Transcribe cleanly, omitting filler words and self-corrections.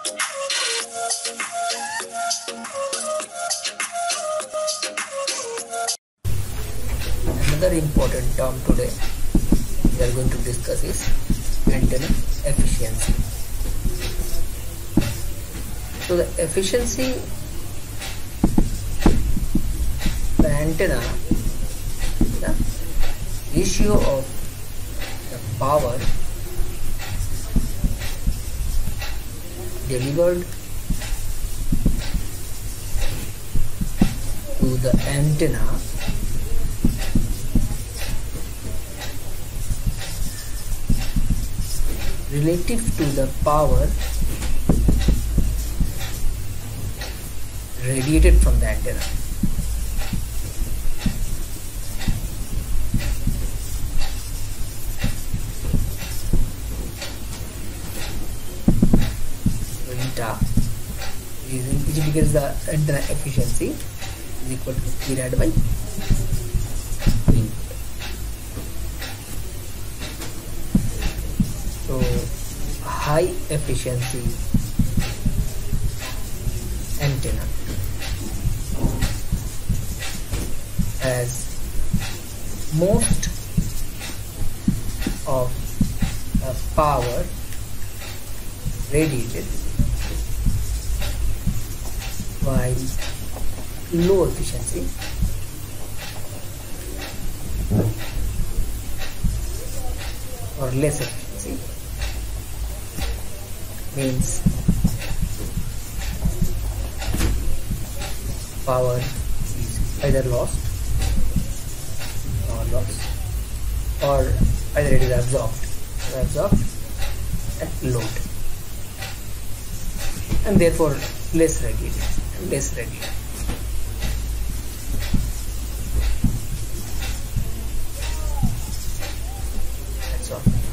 Another important term today we are going to discuss is antenna efficiency. So the efficiency, the antenna, the ratio of the power delivered to the antenna relative to the power radiated from the antenna. Eta which indicates the antenna efficiency is equal to P rad by V. So high efficiency antenna has most of the power radiated, while low efficiency or less efficiency means power is either lost or either it is absorbed at load, and therefore less radiated. That's all.